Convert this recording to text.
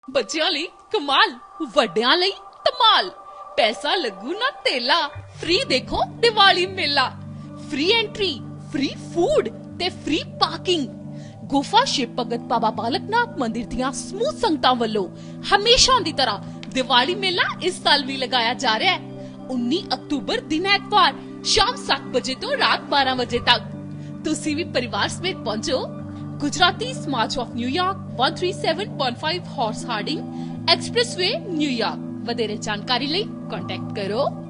ਬੱਚਿਆਂ ਲਈ ਕਮਾਲ, ਵੱਡਿਆਂ ਲਈ ਧਮਾਲ। ਪੈਸਾ ਲੱਗੂ ਨਾ ਤੇਲਾ, ਫ੍ਰੀ ਦੇਖੋ ਦੀਵਾਲੀ ਮੇਲਾ। ਫ੍ਰੀ ਐਂਟਰੀ, ਫ੍ਰੀ ਫੂਡ ਤੇ ਫ੍ਰੀ ਪਾਰਕਿੰਗ। ਗੁਫਾ ਸ਼ਿਵ ਭਗਤ ਬਾਬਾ ਬਾਲਕਨਾਥ ਮੰਦਿਰ ਦੀਆਂ ਸਮੂਹ ਸੰਗਤਾਂ ਵੱਲੋਂ ਹਮੇਸ਼ਾ ਦੀ ਤਰ੍ਹਾਂ ਦੀਵਾਲੀ ਮੇਲਾ ਇਸ ਸਾਲ ਵੀ ਲਗਾਇਆ ਜਾ ਰਿਹਾ ਹੈ। 19 ਅਕਤੂਬਰ ਦਿਨ ਐਤਵਾਰ ਸ਼ਾਮ 7 ਵਜੇ ਤੋਂ ਰਾਤ 12 ਵਜੇ ਤੱਕ। ਤੁਸੀਂ ਵੀ ਪਰਿਵਾਰ ਸਮੇਤ ਪਹੁੰਚੋ। Gujarati Samaj of New York 137.5 Horace Harding Expressway New York. वधेरे जानकारी ਲਈ ਕੰਟੈਕਟ ਕਰੋ